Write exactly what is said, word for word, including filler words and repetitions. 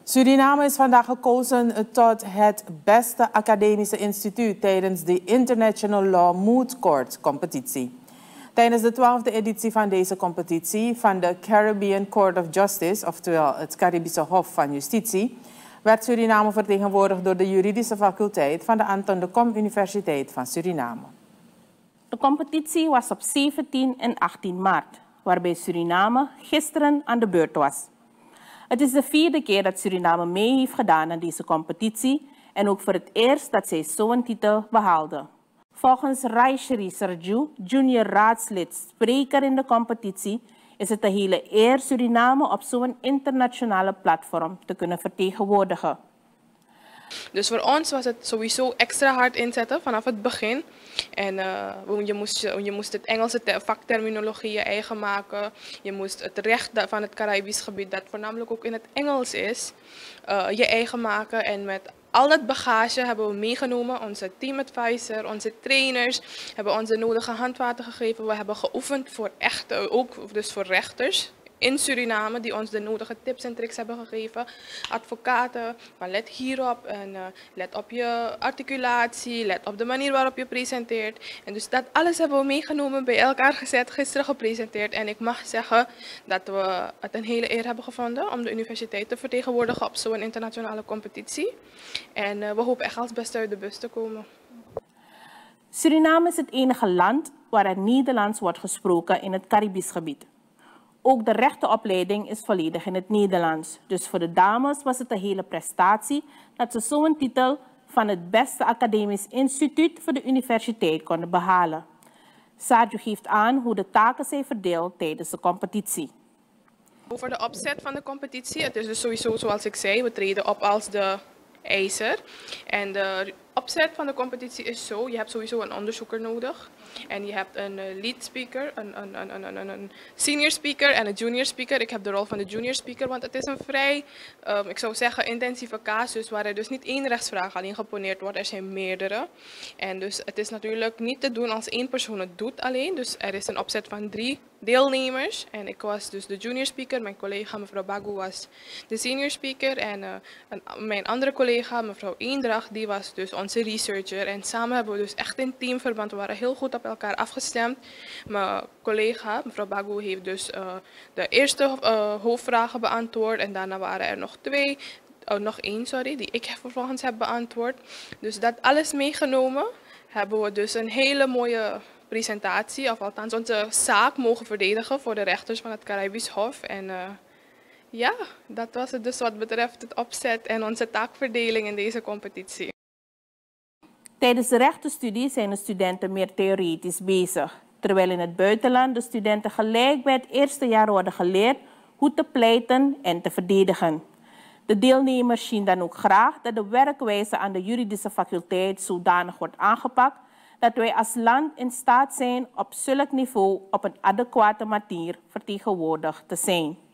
Suriname is vandaag gekozen tot het beste academische instituut tijdens de International Law Moot Court competitie. Tijdens de twaalfde editie van deze competitie van de Caribbean Court of Justice, oftewel het Caribische Hof van Justitie, werd Suriname vertegenwoordigd door de juridische faculteit van de Anton de Kom Universiteit van Suriname. De competitie was op zeventien en achttien maart, waarbij Suriname gisteren aan de beurt was. Het is de vierde keer dat Suriname mee heeft gedaan aan deze competitie en ook voor het eerst dat zij zo'n titel behaalde. Volgens Raishri Serju, junior raadslid, spreker in de competitie, is het een hele eer Suriname op zo'n internationale platform te kunnen vertegenwoordigen. Dus voor ons was het sowieso extra hard inzetten vanaf het begin. En uh, je, moest, je moest het Engelse vakterminologie je eigen maken. Je moest het recht van het Caribisch gebied, dat voornamelijk ook in het Engels is, uh, je eigen maken. En met al dat bagage hebben we meegenomen. Onze teamadvisor, onze trainers hebben ons de nodige handvaten gegeven. We hebben geoefend voor echte, ook dus voor rechters in Suriname, die ons de nodige tips en tricks hebben gegeven. Advocaten, maar let hierop en uh, let op je articulatie, let op de manier waarop je presenteert. En dus dat alles hebben we meegenomen, bij elkaar gezet, gisteren gepresenteerd. En ik mag zeggen dat we het een hele eer hebben gevonden om de universiteit te vertegenwoordigen op zo'n internationale competitie. En uh, we hopen echt als beste uit de bus te komen. Suriname is het enige land waar het Nederlands wordt gesproken in het Caribisch gebied. Ook de rechtenopleiding is volledig in het Nederlands. Dus voor de dames was het een hele prestatie dat ze zo'n titel van het beste academisch instituut voor de universiteit konden behalen. Serju geeft aan hoe de taken zijn verdeeld tijdens de competitie. Over de opzet van de competitie, het is dus sowieso zoals ik zei, we treden op als de ijzer. En de opzet van de competitie is zo, je hebt sowieso een onderzoeker nodig. En je hebt een lead speaker, een, een, een, een, een senior speaker en een junior speaker. Ik heb de rol van de junior speaker, want het is een vrij, um, ik zou zeggen, intensieve casus waar er dus niet één rechtsvraag alleen geponeerd wordt, er zijn meerdere. En dus het is natuurlijk niet te doen als één persoon het doet alleen. Dus er is een opzet van drie deelnemers. En ik was dus de junior speaker, mijn collega mevrouw Bagu was de senior speaker. En uh, een, mijn andere collega, mevrouw Eendracht, die was dus onze researcher. En samen hebben we dus echt in teamverband, we waren heel goed op elkaar afgestemd. Mijn collega, mevrouw Bagu, heeft dus uh, de eerste uh, hoofdvragen beantwoord. En daarna waren er nog twee, oh, nog één, sorry, die ik vervolgens heb beantwoord. Dus dat alles meegenomen, hebben we dus een hele mooie presentatie, of althans onze zaak mogen verdedigen voor de rechters van het Caribisch Hof. En uh, ja, dat was het dus wat betreft het opzet en onze taakverdeling in deze competitie. Tijdens de rechtenstudie zijn de studenten meer theoretisch bezig, terwijl in het buitenland de studenten gelijk bij het eerste jaar worden geleerd hoe te pleiten en te verdedigen. De deelnemers zien dan ook graag dat de werkwijze aan de juridische faculteit zodanig wordt aangepakt dat wij als land in staat zijn op zulk niveau op een adequate manier vertegenwoordigd te zijn.